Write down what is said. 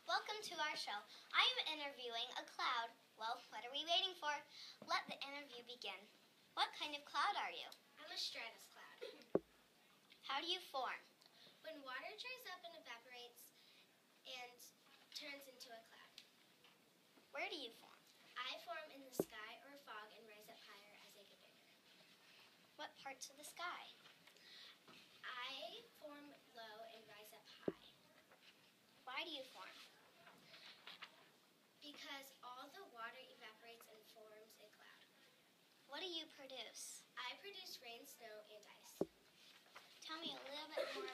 Welcome to our show. I am interviewing a cloud. Well, what are we waiting for? Let the interview begin. What kind of cloud are you? I'm a stratus cloud. How do you form? When water dries up and evaporates and turns into a cloud. Where do you form? I form in the sky or fog and rise up higher as I get bigger. What parts of the sky? I form low and rise up high. Why do you form? Because all the water evaporates and forms a cloud. What do you produce? I produce rain, snow, and ice. Tell me a little bit more